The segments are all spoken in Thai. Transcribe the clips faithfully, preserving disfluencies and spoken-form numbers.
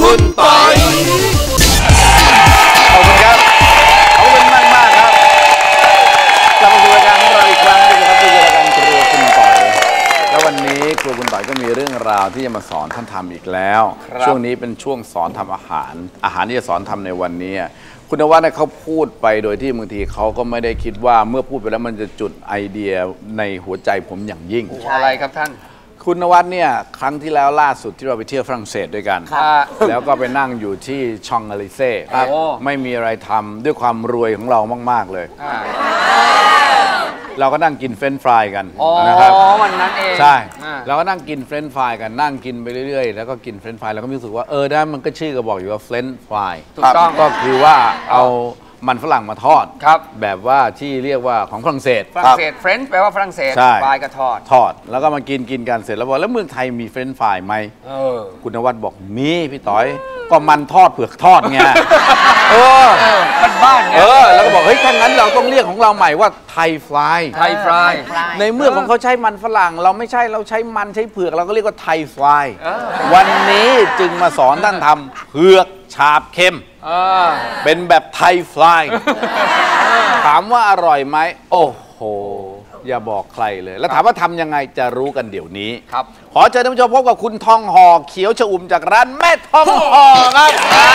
คุณปอยขอบคุณครับขอบคุณมากมากครับกลับมาสู่รายการของเราอีกครั้งนึงนะครับที่รายการครัวคุณปอยแล้ววันนี้ครัวคุณปอยก็มีเรื่องราวที่จะมาสอนท่านทำอีกแล้วช่วงนี้เป็นช่วงสอนทำอาหารอาหารที่จะสอนทำในวันนี้คุณนวัดเนี่ยเขาพูดไปโดยที่บางทีเขาก็ไม่ได้คิดว่าเมื่อพูดไปแล้วมันจะจุดไอเดียในหัวใจผมอย่างยิ่งอะไรครับท่านคุณนวัดเนี่ยครั้งที่แล้วล่าสุดที่เราไปเที่ยวฝรั่งเศสด้วยกันแล้วก็ไปนั่งอยู่ที่ชองอลิเซ่ไม่มีอะไรทำด้วยความรวยของเรามากๆเลยเราก็นั่งกินเฟรนช์ฟรายกันนะครับวันนั้นเองใช่เราก็นั่งกินเฟรนช์ฟรายกันนั่งกินไปเรื่อยๆแล้วก็กินเฟรนช์ฟรายแล้วก็รู้สึกว่าเออได้มันก็ชื่อก็บอกอยู่ว่าเฟรนช์ฟรายถูกต้องก็คือว่าเอามันฝรั่งมาทอดแบบว่าที่เรียกว่าของฝรั่งเศสฝรั่งเศสเฟรนช์แปลว่าฝรั่งเศสฟรายก็ทอดทอดแล้วก็มากินกินกันเสร็จแล้วบอกแล้วเมืองไทยมีเฟรนช์ฟรายไหมคุณนวัดบอกมีพี่ต้อยก็มันทอดเผือกทอดไงเออมันบ้านไงเออแล้วก็บอกเฮ้ยถ้างั้นเราต้องเรียกของเราใหม่ว่าไทยฟรายไทยฟรายในเมื่อของเขาใช้มันฝรั่งเราไม่ใช่เราใช้มันใช้เผือกเราก็เรียกว่าไทยฟรายวันนี้จึงมาสอนท่านทำเผือกฉาบเค็มเป็นแบบไทยฟรายถามว่าอร่อยไหมโอ้โหอย่าบอกใครเลยแล้วถามว่าทำยังไงจะรู้กันเดี๋ยวนี้ครับขอเชิญท่านผู้ชมพบกับคุณทองห่อเขียวชอุ่มจากร้านแม่ทองห่อครับ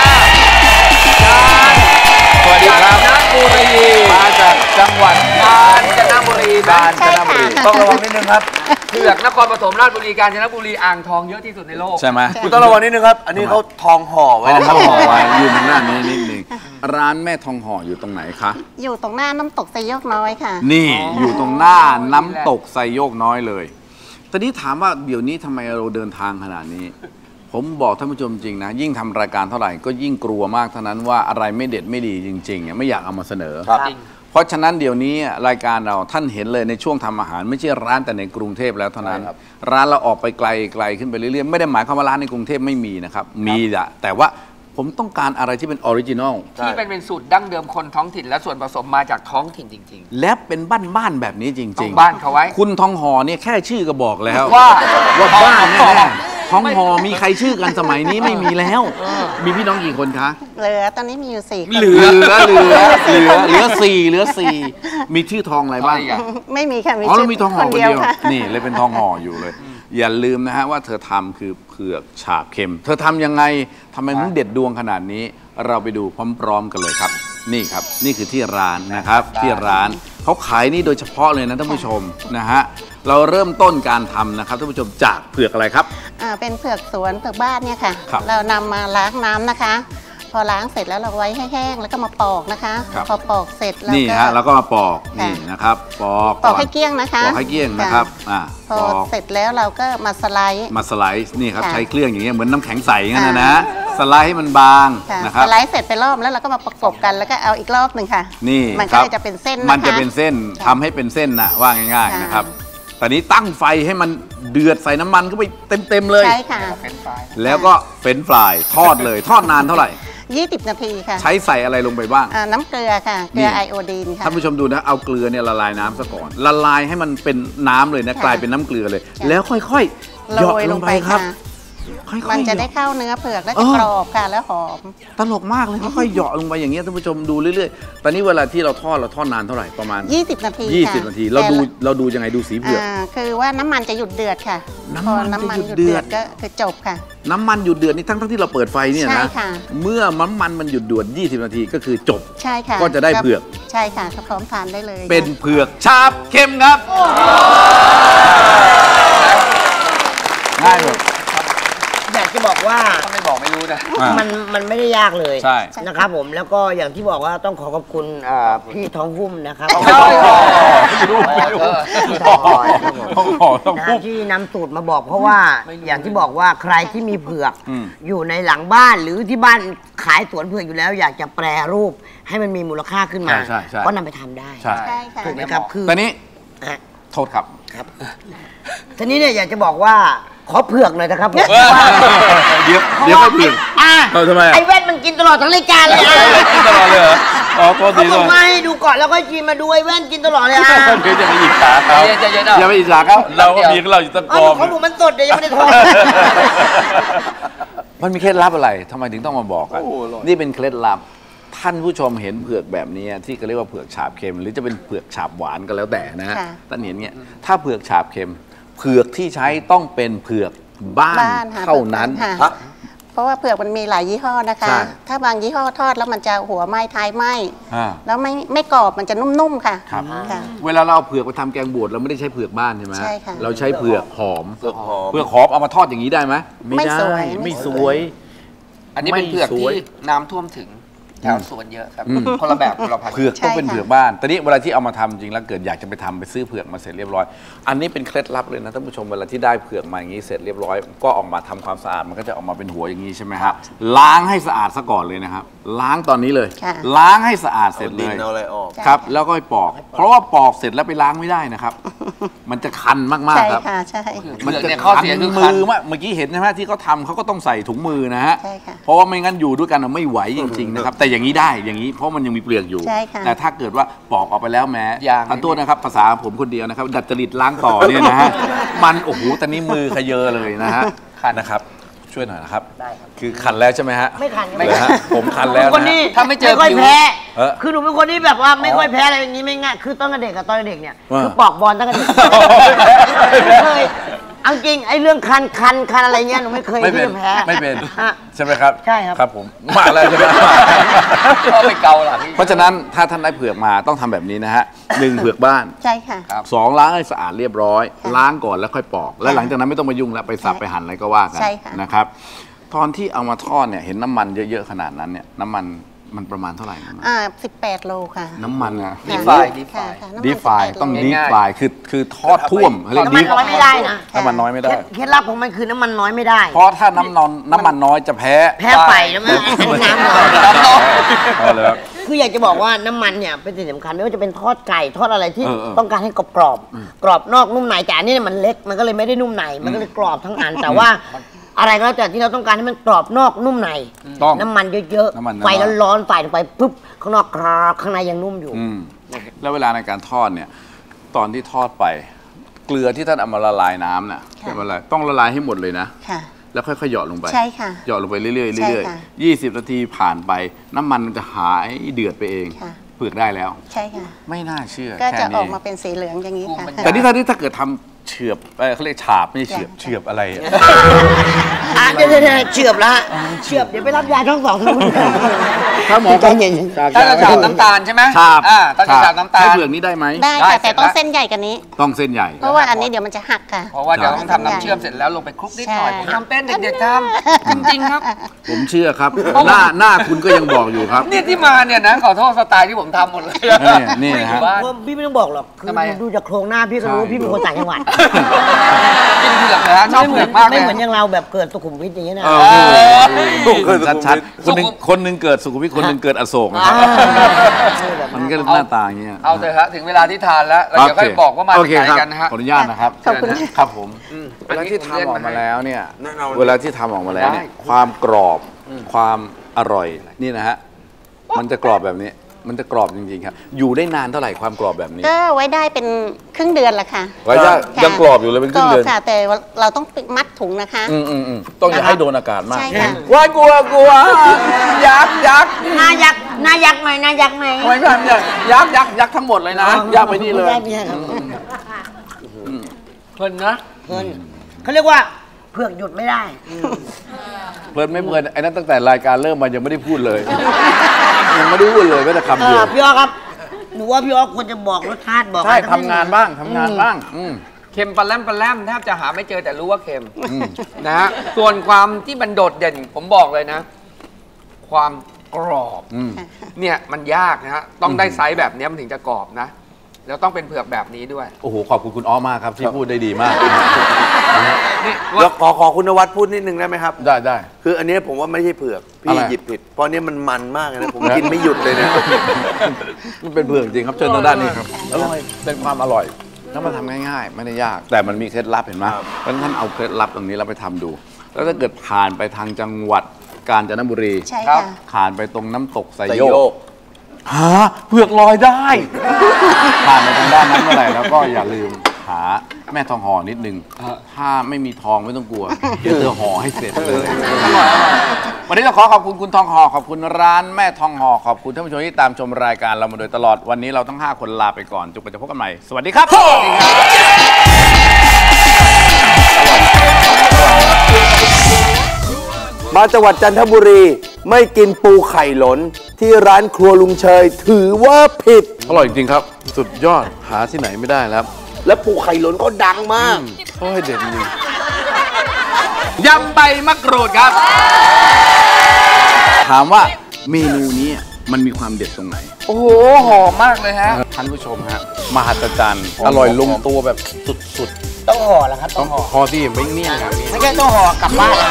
สวัสดีครับกาญจนบุรีมาจากจังหวัดกาญจนบุรีกาญจนบุรีต้องระวังนิดนึงครับเผือกนครปฐมราชบุรีกาญจนบุรีอ่างทองเยอะที่สุดในโลกใช่ไหมคุณต้องระวังนิดนึงครับอันนี้เขาทองห่อไว้ทองห่อไว้อยู่ตรงหน้านี้นิดนึงร้านแม่ทองห่ออยู่ตรงไหนคะอยู่ตรงหน้าน้ำตกไซโยกน้อยค่ะนี่อยู่ตรงหน้าน้ำตกไซโยกน้อยเลยตอนนี้ถามว่าเดี๋ยวนี้ทำไมเราเดินทางขนาดนี้ผมบอกท่านผู้ชมจริงนะยิ่งทำรายการเท่าไหร่ก็ยิ่งกลัวมากเท่านั้นว่าอะไรไม่เด็ดไม่ดีจริงๆไม่อยากเอามาเสนอเพราะฉะนั้นเดี๋ยวนี้รายการเราท่านเห็นเลยในช่วงทำอาหารไม่ใช่ร้านแต่ในกรุงเทพแล้วเท่านั้นร้านเราออกไปไกลไกลขึ้นไปเรื่อยๆไม่ได้หมายความว่าร้านในกรุงเทพไม่มีนะครับมีอะแต่ว่าผมต้องการอะไรที่เป็นออริจินอลที่เป็นเป็นสูตรดั้งเดิมคนท้องถิ่นและส่วนผสมมาจากท้องถิ่นจริงๆและเป็นบ้านๆแบบนี้จริงๆบ้านเขาไว้คุณทองห่อเนี่ยแค่ชื่อก็บอกแล้วว่าว่าบ้านแน่ๆทองห่อมีใครชื่อกันสมัยนี้ไม่มีแล้วมีพี่น้องกี่คนคะเหลือตอนนี้มีอยู่สี่คนเหลือเหลือเหลือเหลือเหลือสี่เหลือสี่มีชื่อทองอะไรบ้างไม่มีค่ะมีชื่อมีทองห่อคนเดียวนี่เลยเป็นทองห่ออยู่เลยอย่าลืมนะฮะว่าเธอทำคือเผือกฉาบเค็มเธอทำยังไงทำไมถึงเด็ดดวงขนาดนี้เราไปดูพร้อมๆกันเลยครับนี่ครับนี่คือที่ร้านนะครับที่ร้านเขาขายนี่โดยเฉพาะเลยนะท่านผู้ชมนะฮะเราเริ่มต้นการทำนะครับท่านผู้ชมจากเผือกอะไรครับอ่าเป็นเผือกสวนเผือกบ้านเนี่ยค่ะเรานำมาล้างน้ำนะคะพอล้างเสร็จแล้วเราไว้ให้แห้งแล้วก็มาปอกนะคะพอปอกเสร็จแล้วนี่ฮะเราก็มาปอกนี่นะครับปอกปอกให้เกลี้ยงนะคะปอกให้เกลี้ยงนะครับอ่าพอเสร็จแล้วเราก็มาสไลด์มาสไลด์นี่ครับใช้เครื่องอย่างเงี้ยเหมือนน้ำแข็งใสงั้นนะนะสไลด์ให้มันบางนะครับสไลด์เสร็จไปรอบแล้วเราก็มาประกบกันแล้วก็เอาอีกรอบหนึ่งค่ะนี่มันก็จะเป็นเส้นมันจะเป็นเส้นทำให้เป็นเส้นนะว่าง่ายๆนะครับตอนนี้ตั้งไฟให้มันเดือดใส่น้ำมันก็ไปเต็มๆเลยใช่ค่ะแล้วก็เฟรนช์ฟรายทอดเลยทอดนานเท่าไหร่ยี่สิบนาทีค่ะใช้ใส่อะไรลงไปบ้างน้ำเกลือค่ะเกลือไอโอดีนค่ะท่านผู้ชมดูนะเอาเกลือเนี่ยละลายน้ำซะก่อนละลายให้มันเป็นน้ำเลยนะกลายเป็นน้ำเกลือเลยแล้วค่อยๆหยอดลงไปครับมันจะได้เข้าเนื้อเผือกแล้วจะกรอบค่ะแล้วหอมตลกมากเลยค่อยๆหยอดลงไปอย่างเงี้ยท่านผู้ชมดูเรื่อยๆตอนนี้เวลาที่เราทอดเราทอดนานเท่าไหร่ประมาณยี่สิบนาทียี่สิบนาทีเราดูเราดูยังไงดูสีเผือกคือว่าน้ำมันจะหยุดเดือดค่ะพอน้ำมันหยุดเดือดก็คือจบค่ะน้ำมันหยุดเดือดนี่ทั้งทั้งที่เราเปิดไฟเนี่ยนะเมื่อน้ำมันมันหยุดเดือดยี่สิบนาทีก็คือจบใช่ค่ะก็จะได้เผือกใช่ค่ะพร้อมทานได้เลยเป็นเผือกฉาบเค็มครับง่ายเลยอยากจะบอกว่าไม่บอกไม่รู้นะมันมันไม่ได้ยากเลยนะครับผมแล้วก็อย่างที่บอกว่าต้องขอขอบคุณพี่ทองหุ้มนะครับที่นำสูตรมาบอกเพราะว่าอย่างที่บอกว่าใครที่มีเผือกอยู่ในหลังบ้านหรือที่บ้านขายสวนเผือกอยู่แล้วอยากจะแปรรูปให้มันมีมูลค่าขึ้นมาก็นำไปทำได้ถูกไหมครับคือตอนนี้โทษครับครับทีนี้เนี่ยอยากจะบอกว่าขอเผือกหน่อยนะครับผมเดี๋ยวเดี๋ยวไม่เผือกเออทำไมไอ้แว่นมันกินตลอดทั้งรายการเลยกินตลอดเลยเหรออ๋อตัวดีเลยไม่ดูก่อนแล้วก็กินมาดูไอ้แว่นกินตลอดเลยอ่ะเดี๋ยวจะไปอิจฉาเขาอย่าไปอิจฉาเขาเราก็มีของเราอยู่ตั้งกองของผมมันสดเดี๋ยวยังไม่ได้ทอดมันมีเคล็ดลับอะไรทำไมถึงต้องมาบอกกันนี่เป็นเคล็ดลับท่านผู้ชมเห็นเผือกแบบนี้ที่เขาเรียกว่าเผือกฉาบเค็มหรือจะเป็นเผือกฉาบหวานก็แล้วแต่นะฮะท่านเห็นเงี้ยถ้าเผือกฉาบเค็มเผือกที่ใช้ต้องเป็นเผือกบ้านเท่านั้นเพราะว่าเผือกมันมีหลายยี่ห้อนะคะถ้าบางยี่ห้อทอดแล้วมันจะหัวไหม้ท้ายไหม้แล้วไม่ไม่กรอบมันจะนุ่มๆค่ะครับเวลาเราเอาเผือกไปทำแกงบวชเราไม่ได้ใช้เผือกบ้านใช่ไหมใช่ค่ะเราใช้เผือกหอมเผือกหอมเผือกหอมเอามาทอดอย่างนี้ได้ไหมไม่ได้ไม่สวยอันนี้เป็นเผือกที่น้ำท่วมถึงแถวสวนเยอะครับคนละแบบคนละพันธุ์เผือกต้องเป็นเผือกบ้านตอนนี้เวลาที่เอามาทำจริงแล้วเกิดอยากจะไปทำไปซื้อเผือกมาเสร็จเรียบร้อยอันนี้เป็นเคล็ดลับเลยนะท่านผู้ชมเวลาที่ได้เผือกมาอย่างนี้เสร็จเรียบร้อยก็ออกมาทำความสะอาดมันก็จะออกมาเป็นหัวอย่างนี้ใช่ไหมครับล้างให้สะอาดซะก่อนเลยนะครับล้างตอนนี้เลยล้างให้สะอาดเสร็จเลยเอาอะไรออกครับแล้วก็ไปปอกเพราะว่าปอกเสร็จแล้วไปล้างไม่ได้นะครับมันจะคันมากๆครับใช่ค่ะใช่มันจะคันมือมากเมื่อกี้เห็นใช่ไหมที่เขาทำเขาก็ต้องใส่ถุงมือนะฮะเพราะว่าไม่งั้นอยู่ด้วยกันไม่ไหวจริงๆนะครับแต่อย่างนี้ได้อย่างนี้เพราะมันยังมีเปลือกอยู่แต่ถ้าเกิดว่าปอกออกไปแล้วแม้ขอโทษนะครับภาษาผมคนเดียวนะครับดัดจริตล้างต่อเนี่ยนะฮะมันโอ้โหตอนนี้มือขยเยอเลยนะฮะคันนะครับช่วยหน่อยนะครับคือคันแล้วใช่ไหมฮะไม่คันไม่ฮะผมคันแล้วคนนี้ถ้าไม่เจอไม่ค่อยแพ้คือหนูเป็นคนที่แบบว่าไม่ค่อยแพ้อะไรอย่างนี้ไม่ง่ายคือตอนเด็กกับตอนเด็กเนี่ยคือปอกบอลตั้งแต่เด็กไม่เคยเอาจริงไอ้เรื่องคันคันคันอะไรเงี้ยหนูไม่เคยไม่เป็นแพ้ไม่เป็นใช่ไหมครับใช่ครับครับผมมาแล้วใช่ไหมก็ไปเกาหลังเพราะฉะนั้นถ้าท่านได้เผือกมาต้องทำแบบนี้นะฮะหนึ่งเผือกบ้านใช่ค่ะสองล้างให้สะอาดเรียบร้อยล้างก่อนแล้วค่อยปอกแล้วหลังจากนั้นไม่ต้องมายุ่งแล้วไปสับไปหั่นอะไรก็ว่ากันนะครับตอนที่เอามาทอดเนี่ยเห็นน้ำมันเยอะๆขนาดนั้นเนี่ยน้ำมันมันประมาณเท่าไหร่อ่าสิบแปดโลค่ะน้ำมันอะดีไฟดีไฟดีไฟต้องดีไฟคือคือทอดท่วมน้ำมันน้อยไม่ได้นะน้ำมันน้อยไม่ได้เคล็ดลับของมันคือน้ำมันน้อยไม่ได้เพราะถ้าน้ำนอนน้ำมันน้อยจะแพ้แพ้ไฟน้ำมันน้ำน้อยคืออยากจะบอกว่าน้ำมันเนี่ยเป็นสิ่งสำคัญไม่ว่าจะเป็นทอดไก่ทอดอะไรที่ต้องการให้กรอบกรอบกรอบนอกนุ่มในแต่อันนี้มันเล็กมันก็เลยไม่ได้นุ่มในมันก็เลยกรอบทั้งอันแต่ว่าอะไรก็แล้วแต่ที่เราต้องการให้มันกรอบนอกนุ่มในน้ำมันเยอะๆไฟร้อนๆใส่ลงไปปุ๊บข้างนอกกรอบข้างในยังนุ่มอยู่แล้วเวลาในการทอดเนี่ยตอนที่ทอดไปเกลือที่ท่านเอามาละลายน้ำน่ะเป็นอะไรต้องละลายให้หมดเลยนะแล้วค่อยๆหยอดลงไปใช่ค่ะหยอดลงไปเรื่อยๆเรื่อยๆยี่สิบนาทีผ่านไปน้ำมันมันจะหายเดือดไปเองเผือกได้แล้วใช่ค่ะไม่น่าเชื่อก็จะออกมาเป็นสีเหลืองอย่างนี้ค่ะแต่นี่ถ้าถ้าเกิดทำเฉือบเขาเรียกฉาบไม่เฉือบเฉือบอะไรอ่ะเดี๋ยวเฉือบละเฉือบเดี๋ยวไปรับยาท้องสองทุกคนถ้าหมอใจเย็นถ้าจะฉาบน้ำตาลใช่ไหมฉาบอ่าถ้าจะฉาบน้ำตาลใช้เผือกนี้ได้ไหมได้ค่ะแต่ต้องเส้นใหญ่กันนี้ต้องเส้นใหญ่เพราะว่าอันนี้เดี๋ยวมันจะหักค่ะเพราะว่าเดี๋ยวต้องทำน้ำเชื่อมเสร็จแล้วลงไปคลุกนิดหน่อยผมทำเป็นเด็กๆทำจริงๆครับผมเชื่อครับหน้าหน้าคุณก็ยังบอกอยู่ครับนี่ที่มาเนี่ยนะขอโทษสไตล์ที่ผมทำหมดเลยนี่นะฮะพี่ไม่ต้องบอกหรอกคือดูจากโครงหน้าพี่ก็รู้พี่เป็นคนต่างจังหวัดกินเผือกนะชอบเผือกมากไม่เหมือนอย่างเราแบบเกิดสุขุมวิทอย่างนี้นะชัดๆคนหนึ่งคนหนึ่งเกิดสุขุมวิทคนหนึ่งเกิดอโศกมันก็หน้าตาอย่างเงี้ยเอาเถอะฮะถึงเวลาที่ทานแล้วเราจะค่อยบอกว่ามาจากไหนกันนะฮะขออนุญาตนะครับครับผมเวลาที่ทำออกมาแล้วเนี่ยเวลาที่ทำออกมาแล้วเนี่ยความกรอบความอร่อยนี่นะฮะมันจะกรอบแบบนี้มันจะกรอบจริงๆครับอยู่ได้นานเท่าไหร่ความกรอบแบบนี้ก็ไว้ได้เป็นครึ่งเดือนละค่ะไว้ได้ยังกรอบอยู่เลยเป็นครึ่งเดือนค่ะแต่เราต้องมัดถุงนะคะอืมอืมอืมต้องอย่าให้โดนอากาศมากว้ายกลัวกลัวยักษ์ยักษ์นายักษ์นายักษ์ไหมนายักษ์ไหมไม่ใช่ยักษ์ยักษ์ยักษ์ทั้งหมดเลยนะยักษ์ไปนี่เลยเพลินนะเพลินเขาเรียกว่าเผือกหยุดไม่ได้เพลินไม่เพลินไอ้นั้นตั้งแต่รายการเริ่มมายังไม่ได้พูดเลยยังไม่ได้พูดเลยแม้แต่คำเดียวพี่อ๊อครับหนูว่าพี่อ๊อควรจะบอกรสชาติบอกใช่ทำงานบ้างทำงานบ้างเค็มปลาแรมปลาแรมแทบจะหาไม่เจอแต่รู้ว่าเค็มนะฮะส่วนความที่มันโดดเด่นผมบอกเลยนะความกรอบเนี่ยมันยากนะฮะต้องได้ไซส์แบบนี้มันถึงจะกรอบนะแล้วต้องเป็นเผือกแบบนี้ด้วยโอ้โหขอบคุณคุณอ้อมากครับที่พูดได้ดีมากแล้วขอขอคุณนวัดพูดนิดนึงได้ไหมครับได้ได้คืออันนี้ผมว่าไม่ใช่เผือกพี่หยิบผิดเพราะนี้มันมันมากนะผมกินไม่หยุดเลยนะมันเป็นเผือกจริงครับเชิญทางด้านนี้ครับอร่อยเป็นความอร่อยแล้วมันทำง่ายๆไม่ได้ยากแต่มันมีเคล็ดลับเห็นไหมเพราะฉะนั้นท่านเอาเคล็ดลับตรงนี้เราไปทำดูแล้วถ้าเกิดผ่านไปทางจังหวัดกาญจนบุรีผ่านไปตรงน้ำตกไซโยกฮะเผือกลอยได้ผ่านไปทางด้านนั้นเมื่อไหร่แล้วก็อย่าลืมหาแม่ทองห่อนิดนึงถ้าไม่มีทองไม่ต้องกลัวเดี๋ยวเธอห่อให้เสร็จเลยวันนี้ต้องขอขอบคุณคุณทองห่อขอบคุณร้านแม่ทองห่อขอบคุณท่านผู้ชมที่ตามชมรายการเรามาโดยตลอดวันนี้เราทั้งห้าคนลาไปก่อนจนกว่าจะพบกันใหม่สวัสดีครับมาจังหวัดจันทบุรีไม่กินปูไข่หลนที่ร้านครัวลุงเชยถือว่าผิดอร่อยจริงครับสุดยอดหาที่ไหนไม่ได้แล้วและปูไข่หลนก็ดังมากโอ้ยเด็ดจริงยำใบมะกรูดครับ ถามว่าเมนูนี้มันมีความเด็ดตรงไหนโอ้โหหอมมากเลยฮะท่านผู้ชมฮะมหัศจรรย์อร่อยลงตัวแบบสุดต้องห่อแล้วครับต้องห่อพอที่ไม่เมี่ยงครับไม่ใช่ต้องห่อกลับบ้านนะ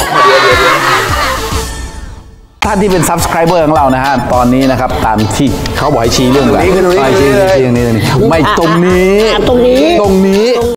ท่านที่เป็น subscriber ของเรานะฮะ ตอนนี้นะครับ ตามที่เขาบอกให้ชี้เรื่องอะไรตรงนี้ชี้ชี้ชี้ตรงนี้ไม่ตรงนี้ตรงนี้ตรงนี้